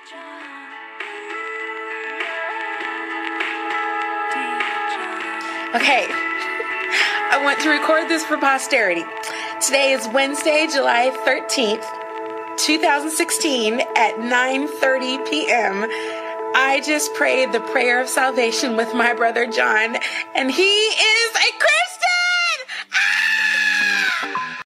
Okay, I want to record this for posterity. Today is Wednesday, July 13th, 2016 at 9:30 p.m. I just prayed the prayer of salvation with my brother John, and he is a Christian!